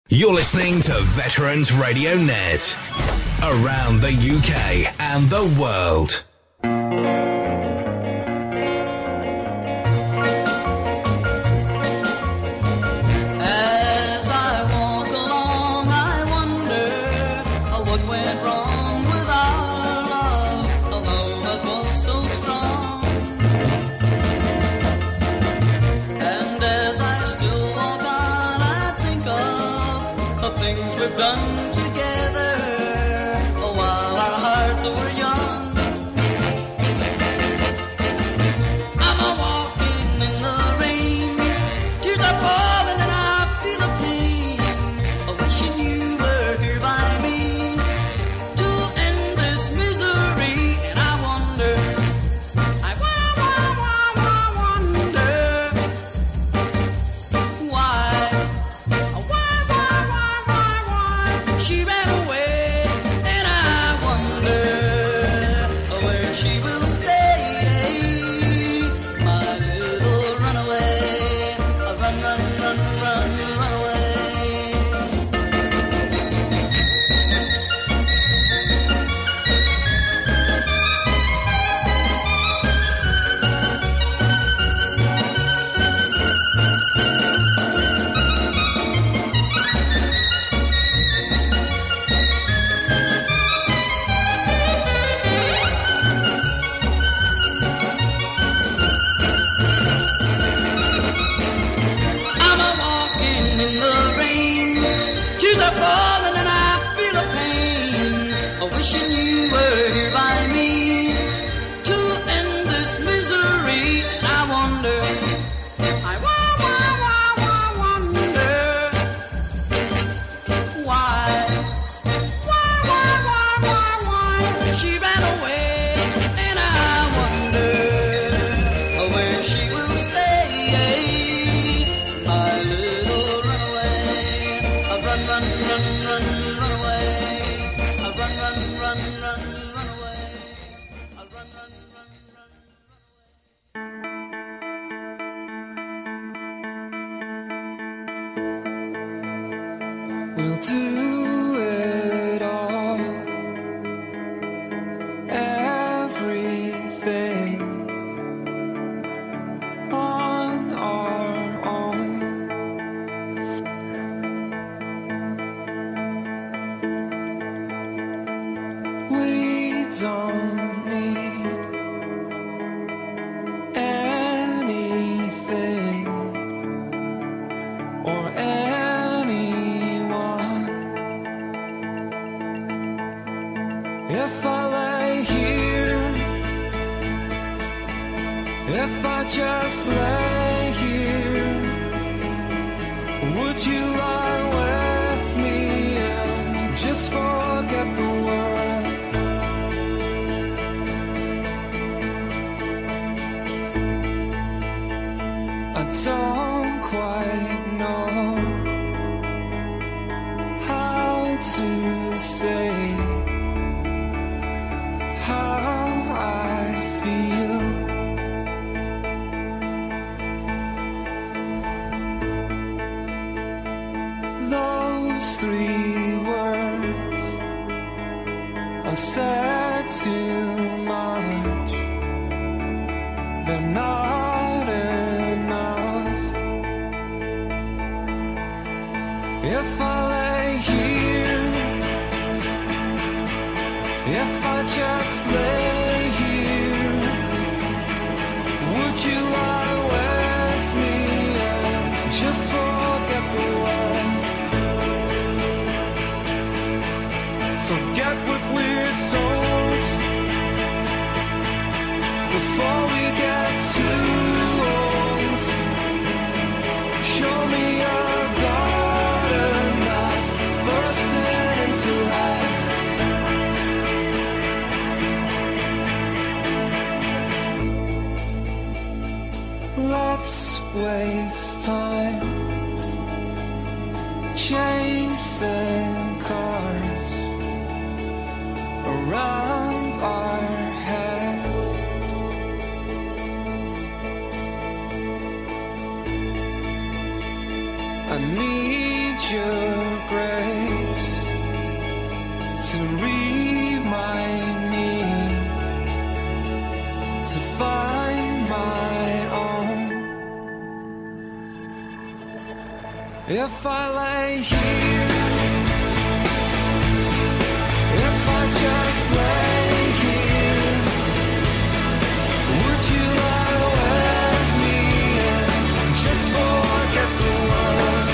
You're listening to Veterans Radio Net. Around the UK and the world. As I walk along, I wonder what went wrong with our love, although it was so strong. And as I still walk on, I think of things we've done together while our hearts were young. I'm a walking in the rain, tears are falling and I feel a pain, wishing you were here by me to end this misery. And I wonder, I wonder why she ran away, and I wonder where she will stay, my little runaway. Run, run, run, run, run away. I'm a walking in the rain, tears are falling and I feel a pain, wishing you were here by me to end this misery. And I wonder, I wonder why she ran away, and I wonder where she will stay, my little runaway. Run, run, run, run, run away. Run, run, run, run, run away. Run, run, run, run, run away. We'll do it all, everything on our own. We don't need anything or anyone. If I lay here, if I just lay here, would you lie with me and just forget the world? I don't quite know how to say how I feel. Those 3 words are said too much. They're not enough. If I lay here, if I just lay here, would you lie with me and just forget the world? Forget what we're told before we get too old. Show me a garden that's bursting into life. Let's waste time chasing cars around our heads. I need your If I lay here, if I just lay here, would you lie with me and just forget the world?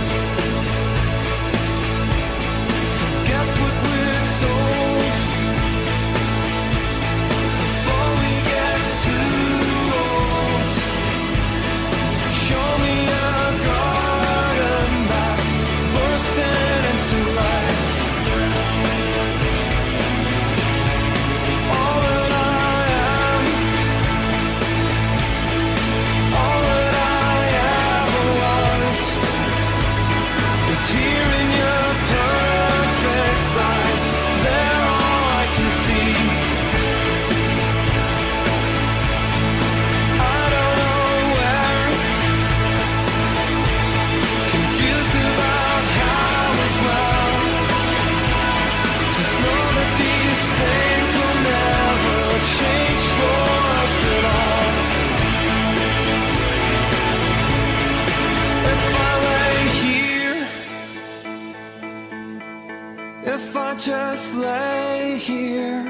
Forget what we're told before we get too old. Show me a garden that's bursting into life. All that I am, all that I ever was, is here in your perfect eyes. They're all I can see. I don't know where, confused about how as well. Just know that these things will never change for us at all. If I lay here, if I just lay here,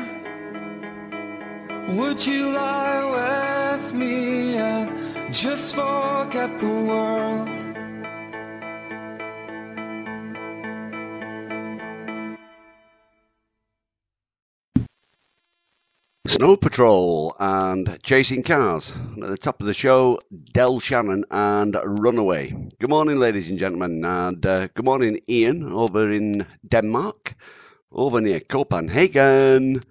would you lie with me and just forget the world? Snow Patrol and Chasing Cars. At the top of the show, Del Shannon and Runaway. Good morning, ladies and gentlemen, and good morning, Ian, over in Denmark, over near Copenhagen.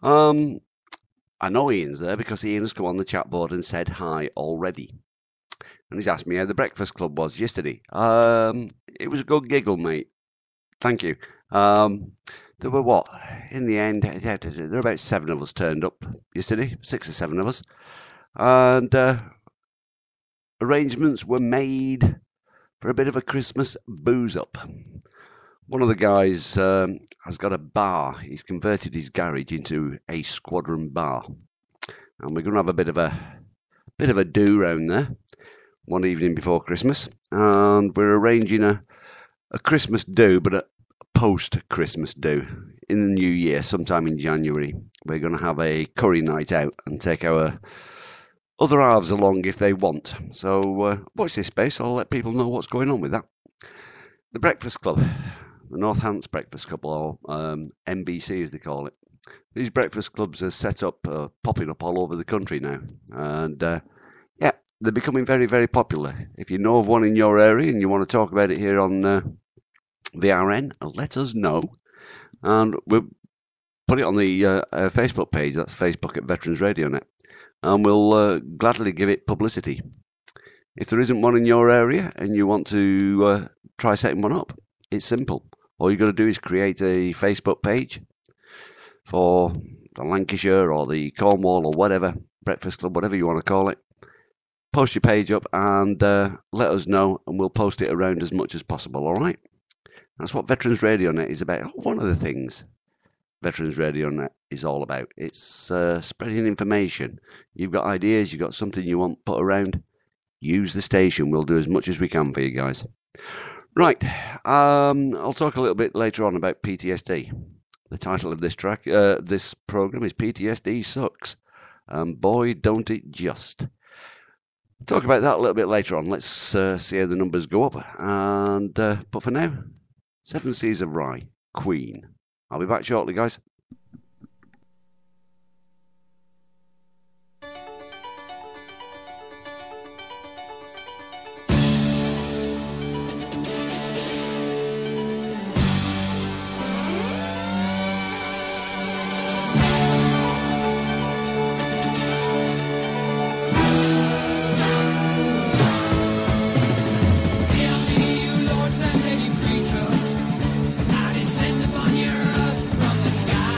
I know Ian's there because Ian has come on the chat board and said hi already. And he's asked me how the Breakfast Club was yesterday. It was a good giggle, mate. Thank you. There were what? In the end, there were about 7 of us turned up yesterday, 6 or 7 of us. And arrangements were made for a bit of a Christmas booze up. One of the guys has got a bar. He's converted his garage into a squadron bar. And we're going to have a bit of a do round there one evening before Christmas. And we're arranging a Christmas do, but a post-Christmas do in the new year, sometime in January. We're going to have a curry night out and take our other halves along if they want. So watch this space. I'll let people know what's going on with that. The Breakfast Club, the North Hants Breakfast Club, or NBC as they call it. These breakfast clubs are set up, popping up all over the country now. And yeah, they're becoming very, very popular. If you know of one in your area and you want to talk about it here on VRN, let us know, and we'll put it on the Facebook page. That's Facebook at Veterans Radio Net, and we'll gladly give it publicity. If there isn't one in your area and you want to try setting one up, it's simple. All you've got to do is create a Facebook page for the Lancashire or the Cornwall or whatever, Breakfast Club, whatever you want to call it. Post your page up and let us know, and we'll post it around as much as possible, all right? That's what Veterans Radio Net is about. One of the things Veterans Radio Net is all about. It's spreading information. You've got ideas, you've got something you want put around, use the station. We'll do as much as we can for you guys. Right, I'll talk a little bit later on about PTSD. The title of this track, this program is PTSD Sucks. And boy, don't it just. Talk about that a little bit later on. Let's see how the numbers go up. And but for now, 7 Seas of Rye, Queen. I'll be back shortly, guys. I descend upon your earth from the sky.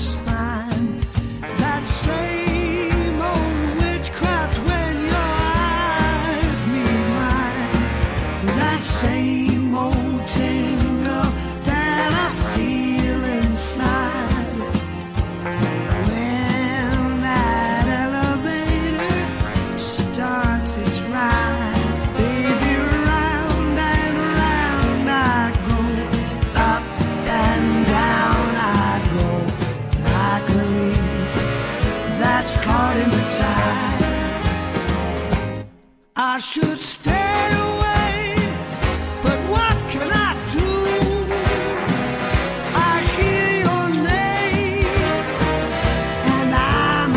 spine. That same old witchcraft when your eyes meet mine. That same old tingle that I feel inside. When that elevator starts its ride, baby, round and round I go, up and down I go, like a leaf that's caught in the tide. I should stay away, but what can I do? I hear your name, and I'm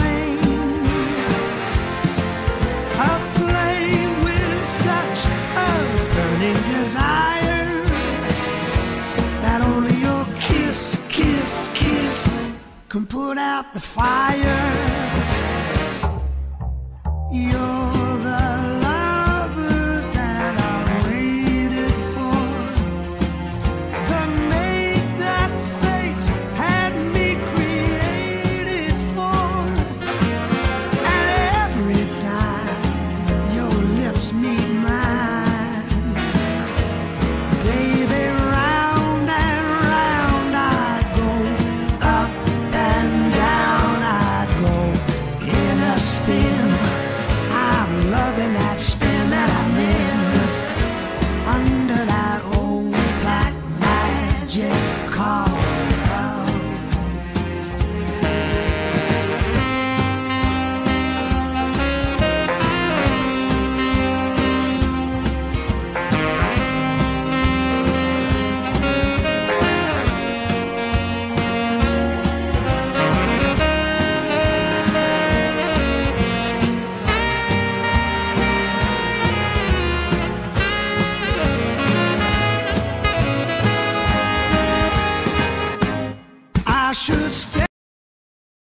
a flame with such a burning desire that only your kiss, kiss, kiss can put out the fire. You're